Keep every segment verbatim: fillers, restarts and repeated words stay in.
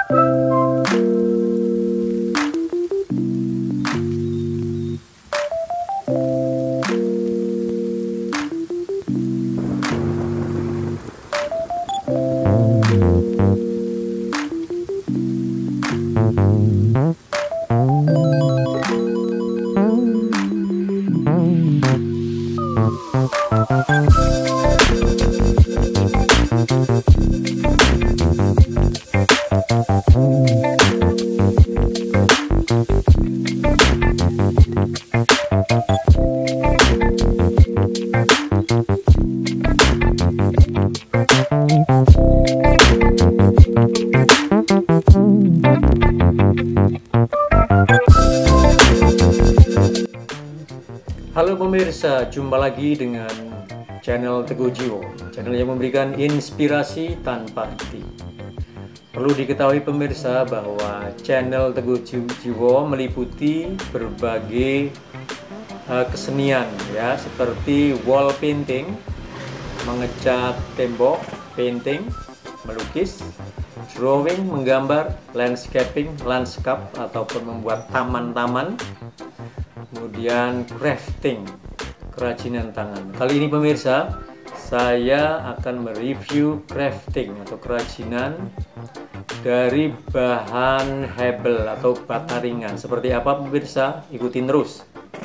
Halo pemirsa, jumpa lagi dengan channel Teguh Jiwo, channel yang memberikan inspirasi tanpa henti. Perlu diketahui pemirsa bahwa channel Teguh Jiwo meliputi berbagai uh, kesenian ya, seperti wall painting, mengecat tembok, painting, melukis, drawing, menggambar, landscaping, landscape ataupun membuat taman-taman, kemudian crafting, kerajinan tangan. Kali ini pemirsa, saya akan mereview crafting atau kerajinan dari bahan hebel atau bata ringan. Seperti apa pemirsa? Ikutin terus.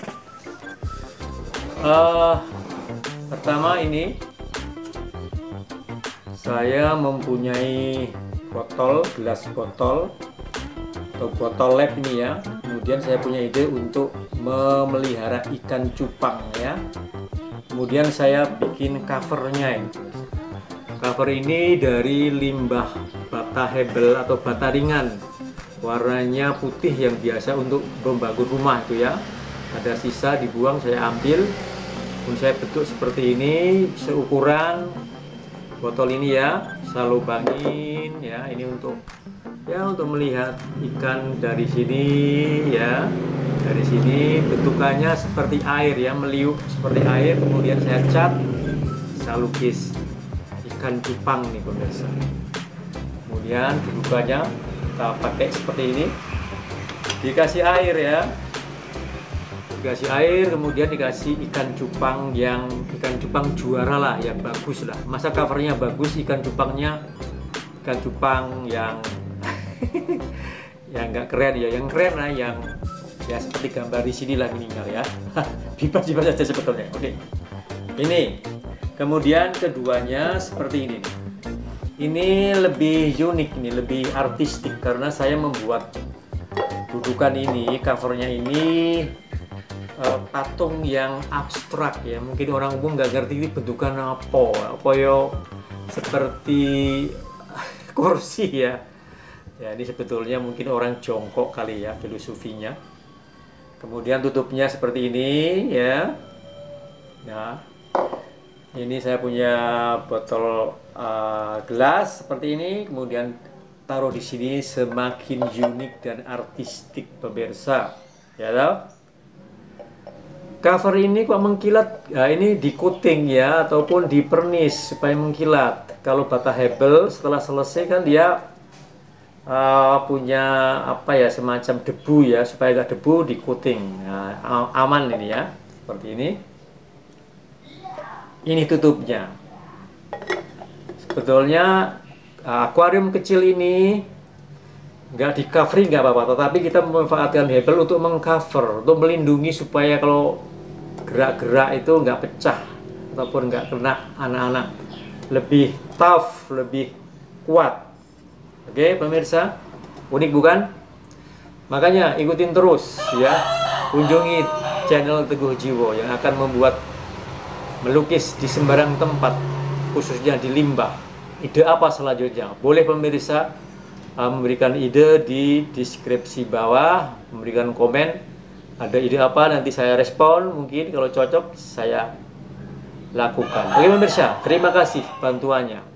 Uh, pertama ini saya mempunyai botol, gelas botol atau botol lab ini ya. Kemudian saya punya ide untuk memelihara ikan cupang ya. Kemudian saya bikin covernya ini. Cover ini dari limbah bata hebel atau bata ringan, warnanya putih yang biasa untuk membangun rumah itu ya. Ada sisa dibuang, saya ambil, kemudian saya bentuk seperti ini, seukuran botol ini ya. Saya lubangin ya, ini untuk ya untuk melihat ikan dari sini ya. Dari sini bentukannya seperti air ya, meliuk seperti air. Kemudian saya cat, saya lukis ikan cupang nih pemirsa. Kemudian dibukanya kita pakai seperti ini, dikasih air ya, dikasih air, kemudian dikasih ikan cupang yang ikan cupang juara lah, yang bagus lah. Masa covernya bagus, ikan cupangnya ikan cupang yang yang nggak keren ya, yang keren lah, yang ya seperti gambar di sini lah minimal ya. Bebas-bebas saja sebetulnya. Oke, ini kemudian keduanya seperti ini. Ini lebih unik, ini lebih artistik karena saya membuat dudukan ini, covernya ini uh, patung yang abstrak ya. Mungkin orang umum nggak ngerti ini bentukan apa, apa yo seperti kursi ya. Ya ini sebetulnya mungkin orang jongkok kali ya filosofinya. Kemudian tutupnya seperti ini ya. Nah, ini saya punya botol uh, gelas seperti ini. Kemudian taruh di sini, semakin unik dan artistik pemirsa. Ya toh? Cover ini kok mengkilat. Nah, ini di coating ya, ataupun di pernis supaya mengkilat. Kalau bata hebel setelah selesai kan dia Uh, punya apa ya, semacam debu ya, supaya gak debu di coating. Nah, aman ini ya, seperti ini. Ini tutupnya. Sebetulnya uh, akuarium kecil ini nggak di covering nggak apa-apa, tetapi kita memanfaatkan hebel untuk mengcover, untuk melindungi supaya kalau gerak-gerak itu nggak pecah ataupun nggak kena anak-anak, lebih tough, lebih kuat. Oke pemirsa, unik bukan? Makanya ikutin terus ya, kunjungi channel Teguh Jiwo yang akan membuat melukis di sembarang tempat, khususnya di limbah. Ide apa selanjutnya? Boleh pemirsa uh, memberikan ide di deskripsi bawah, memberikan komen. Ada ide apa nanti saya respon, mungkin kalau cocok saya lakukan. Oke pemirsa, terima kasih bantuannya.